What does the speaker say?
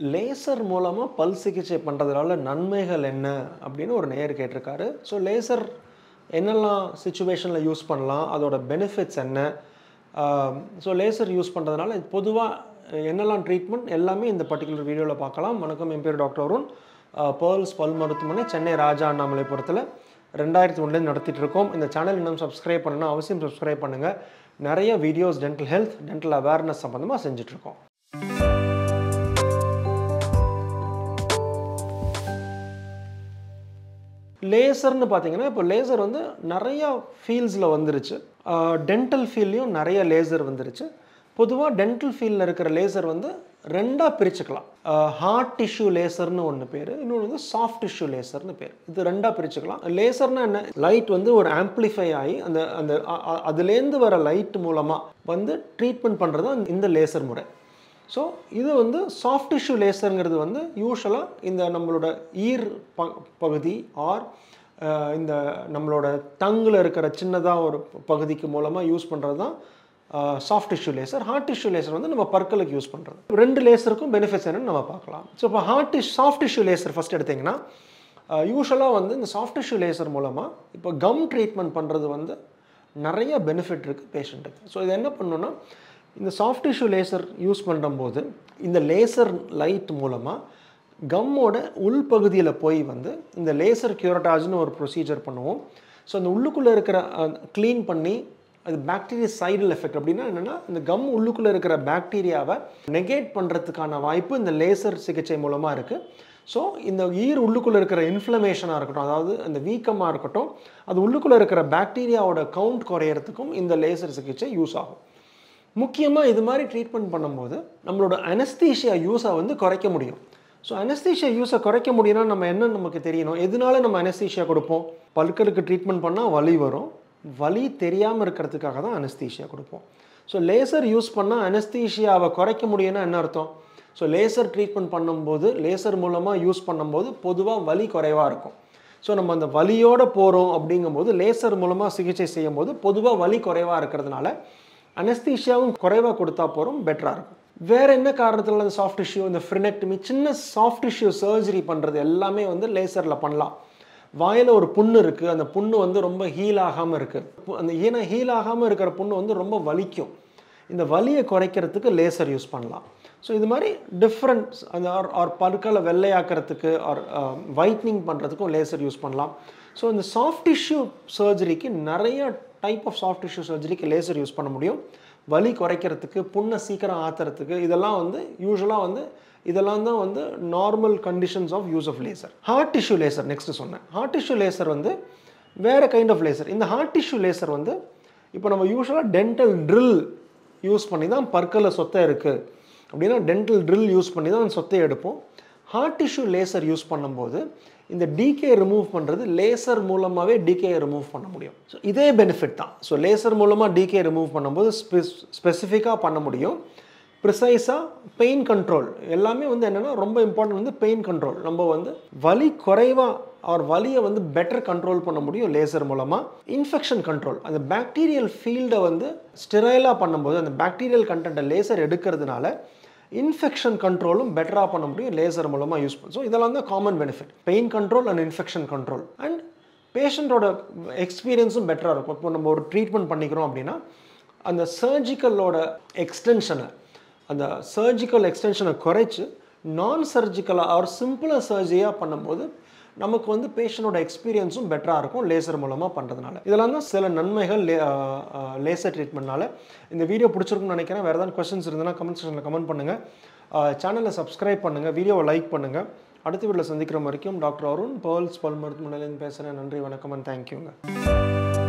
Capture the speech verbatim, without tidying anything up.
Laser மூலமா பல் சிகிச்சை பண்றதுனால நன்மைகள் என்ன அப்படின்னு ஒரு நேயர் கேட்டிருக்காரு. ஸோ லேசர் என்னெல்லாம் சிச்சுவேஷன்ல யூஸ் பண்ணலாம், அதோட பெனிஃபிட்ஸ் என்ன, ஸோ லேசர் யூஸ் பண்ணுறதுனால பொதுவாக என்னெல்லாம் ட்ரீட்மெண்ட் எல்லாமே இந்த பர்டிகுலர் வீடியோவில் பார்க்கலாம். வணக்கம், என் பேர் டாக்டர் அருண். பேர்ல்ஸ் பல் மருத்துவமனை, சென்னை ராஜா அண்ணாமலைபுரத்தில் ரெண்டாயிரத்தி ஒன்றுலேருந்து நடத்திட்டு இருக்கோம். இந்த சேனல் இன்னும் சப்ஸ்கிரைப் பண்ணணும்னா அவசியம் சப்ஸ்கிரைப் பண்ணுங்கள். நிறைய videos dental health, dental awareness சம்மந்தமாக செஞ்சுட்ருக்கோம். லேசர்னு பார்த்தீங்கன்னா, இப்போ லேசர் வந்து நிறையா ஃபீல்ட்ஸில் வந்துருச்சு. டென்டல் ஃபீல்ட்லேயும் நிறைய லேசர் வந்துருச்சு. பொதுவாக டென்டல் ஃபீல்டில் இருக்கிற லேசர் வந்து ரெண்டாக பிரிச்சுக்கலாம். ஹார்ட் டிஷ்யூ லேசர்னு ஒன்று பேர், இன்னொன்று வந்து சாஃப்ட் டிஷ்யூ லேசர்னு பேர். இது ரெண்டாக பிரிச்சுக்கலாம். லேசர்னா என்ன, லைட் வந்து ஒரு ஆம்ப்ளிஃபை ஆகி அந்த அந்த அதுலேருந்து வர லைட் மூலமாக வந்து ட்ரீட்மெண்ட் பண்ணுறது தான் இந்த லேசர் முறை. ஸோ இது வந்து சாஃப்ட் டிஷ்யூ லேசருங்கிறது வந்து யூஸ்வலாக இந்த நம்மளோட ஈர் ப பகுதி ஆர் இந்த நம்மளோட டங்கில் இருக்கிற சின்னதாக ஒரு பகுதிக்கு மூலமாக யூஸ் பண்ணுறது தான் soft tissue laser. Hard tissue laser வந்து நம்ம பற்களுக்கு யூஸ் பண்ணுறது. ரெண்டு லேசருக்கும் பெனிஃபிட்ஸ் என்னன்னு நம்ம பார்க்கலாம். ஸோ இப்போ ஹார்ட் டிஷ் சாஃப்ட் டிஷ்யூ லேசர் ஃபஸ்ட் எடுத்திங்கன்னா, யூஸ்வலாக வந்து இந்த சாஃப்ட் டிஷ்யூ லேசர் மூலமாக இப்போ கம் ட்ரீட்மெண்ட் பண்ணுறது வந்து நிறைய பெனிஃபிட் இருக்குது பேஷண்ட்டுக்கு. ஸோ இது என்ன பண்ணணுன்னா, இந்த சாஃப்ட் டிஷ்யூ லேசர் யூஸ் பண்ணும்போது இந்த லேசர் லைட் மூலமாக கம்மோட உள்பகுதியில் போய் வந்து இந்த லேசர் கியூரட்டாஜ்னு ஒரு ப்ரொசீஜர் பண்ணுவோம். ஸோ அந்த உள்ளுக்குள்ளே இருக்கிற க்ளீன் பண்ணி அது பாக்டீரியா சைடல் எஃபெக்ட் அப்படின்னா என்னென்னா, இந்த கம் உள்ளுக்குள்ளே இருக்கிற பாக்டீரியாவை நெகேட் பண்ணுறதுக்கான வாய்ப்பு இந்த லேசர் சிகிச்சை மூலமாக இருக்குது. ஸோ இந்த ஈர் உள்ளுக்குள்ளே இருக்கிற இன்ஃப்ளமேஷனாக இருக்கட்டும், அதாவது அந்த வீக்கமாக இருக்கட்டும், அது உள்ளுக்குள்ளே இருக்கிற பாக்டீரியாவோட கவுண்ட் குறையிறதுக்கும் இந்த லேசர் சிகிச்சை யூஸ் ஆகும். முக்கியமாக இது மாதிரி ட்ரீட்மெண்ட் பண்ணும்போது நம்மளோட அனஸ்தீஷியா யூஸை வந்து குறைக்க முடியும். ஸோ அனஸ்தீஷியா யூஸை குறைக்க முடியும்னா நம்ம என்ன நமக்கு தெரியணும், எதனால நம்ம அனஸ்தீஷியா கொடுப்போம். பல்களுக்கு ட்ரீட்மெண்ட் பண்ணால் வலி வரும், வலி தெரியாமல் இருக்கிறதுக்காக தான் அனஸ்தீஷியா கொடுப்போம். ஸோ லேசர் யூஸ் பண்ணால் அனஸ்தீஷியாவை குறைக்க முடியும்னா என்ன அர்த்தம். ஸோ லேசர் ட்ரீட்மெண்ட் பண்ணும்போது, லேசர் மூலமாக யூஸ் பண்ணும்போது பொதுவாக வலி குறைவாக இருக்கும். ஸோ நம்ம அந்த வலியோடு போகிறோம் அப்படிங்கும்போது லேசர் மூலமாக சிகிச்சை செய்யும் போது பொதுவாக வலி குறைவாக இருக்கிறதுனால அனஸ்தீஷியாவும் குறைவாக கொடுத்தா போகிறோம், பெட்டராக இருக்கும். வேறு என்ன காரணத்தில் அந்த சாஃப்ட் டிஷ்யூ, இந்த ஃப்ரெனெக்டமி, சின்ன சாஃப்ட் டிஷ்யூ சர்ஜரி பண்ணுறது எல்லாமே வந்து லேசரில் பண்ணலாம். வாயில் ஒரு புண்ணு இருக்குது, அந்த புண்ணு வந்து ரொம்ப ஹீல் ஆகாமல் இருக்குது, அந்த ஏன்னா ஹீல் ஆகாமல் இருக்கிற புண்ணு வந்து ரொம்ப வலிக்கும். இந்த வலியை குறைக்கிறதுக்கு லேசர் யூஸ் பண்ணலாம். ஸோ இது மாதிரி டிஃப்ரெண்ட் அந்த ஆர் ஆர் பற்களை வெள்ளையாக்கிறதுக்கு ஆர் ஒயிட்னிங் பண்ணுறதுக்கும் லேசர் யூஸ் பண்ணலாம். ஸோ இந்த சாஃப்ட் டிஷ்யூ சர்ஜரிக்கு நிறைய டைப் ஆஃப் சாஃப்ட் டிஷ்யூ சர்ஜரிக்கு லேசர் யூஸ் பண்ண முடியும். வலி குறைக்கிறதுக்கு, புண்ணை சீக்கிரம் ஆற்றுறதுக்கு, இதெல்லாம் வந்து யூஸ்வலாக வந்து இதெல்லாம் தான் வந்து normal conditions of use of laser. Hard tissue laser next சொன்னேன். ஹார்ட் டிஷ்யூ லேசர் வந்து வேறு கைண்ட் ஆஃப் லேசர். இந்த ஹார்ட் டிஷ்யூ லேசர் வந்து இப்போ நம்ம யூஸ்வலாக டென்டல் ட்ரில் யூஸ் பண்ணி தான் பற்களில் சொத்தை இருக்குது அப்படின்னா டென்டல் ட்ரில் யூஸ் பண்ணி தான் அந்த சொத்தை எடுப்போம். ஹார்ட் டிஷ்யூ லேசர் யூஸ் பண்ணும்போது இந்த டிகே ரிமூவ் பண்ணுறது லேசர் மூலமாகவே டிகே ரிமூவ் பண்ண முடியும். ஸோ இதே பெனிஃபிட் தான். ஸோ லேசர் மூலமாக டிகே ரிமூவ் பண்ணும்போது ஸ்பெஸ் ஸ்பெசிஃபிக்காக பண்ண முடியும். ப்ரிசைஸாக பெயின் கண்ட்ரோல் எல்லாமே வந்து என்னென்னா ரொம்ப இம்பார்ட்டன்ட் வந்து பெயின் கண்ட்ரோல். நம்ம வந்து வலி குறைவாக அவர் வலியை வந்து பெட்டர் கண்ட்ரோல் பண்ண முடியும் லேசர் மூலமாக. இன்ஃபெக்ஷன் கண்ட்ரோல், அந்த பாக்டீரியல் ஃபீல்டை வந்து ஸ்டெரைலாக பண்ணும்போது அந்த பாக்டீரியல் கண்டென்ட்டை லேசர் எடுக்கிறதுனால இன்ஃபெக்ஷன் கண்ட்ரோலும் பெட்டராக பண்ண முடியும் லேசர் மூலமாக யூஸ் பண்ணும். ஸோ இதெல்லாம் தான் common benefit, pain control and infection control. And பேஷண்ட்டோட எக்ஸ்பீரியன்ஸும் பெட்டராக இருக்கும். இப்போ நம்ம ஒரு ட்ரீட்மெண்ட் பண்ணிக்கிறோம் அப்படின்னா அந்த சர்ஜிக்கலோட எக்ஸ்டென்ஷனை அந்த சர்ஜிக்கல் எக்ஸ்டென்ஷனை குறைச்சி நான் சர்ஜிக்கலாக ஒரு சிம்பிளாக சர்ஜரியாக பண்ணும்போது நமக்கு வந்து பேஷண்டோட எக்ஸ்பீரியன்ஸும் பெட்டராக இருக்கும் லேசர் மூலமாக பண்ணுறதுனால. இதெல்லாம் தான் சில நன்மைகள் லே லேசர் ட்ரீட்மெண்ட்னால. இந்த வீடியோ பிடிச்சிருக்குன்னு நினைக்கிறேன். வேறு ஏதாவது கொஸ்டின்ஸ் இருந்ததுன்னா கமெண்ட் செக்ஷனில் கமெண்ட் பண்ணுங்கள். சேனலை சப்ஸ்கிரைப் பண்ணுங்கள், வீடியோவை லைக் பண்ணுங்கள். அடுத்த வீடியோவில் சந்திக்கிற வரைக்கும் டாக்டர் அருண், பேர்ல்ஸ் பல் மருத்துவமனையிலேருந்து பேசுகிறேன். நன்றி, வணக்கம் அண்ட் தேங்க்யூங்க.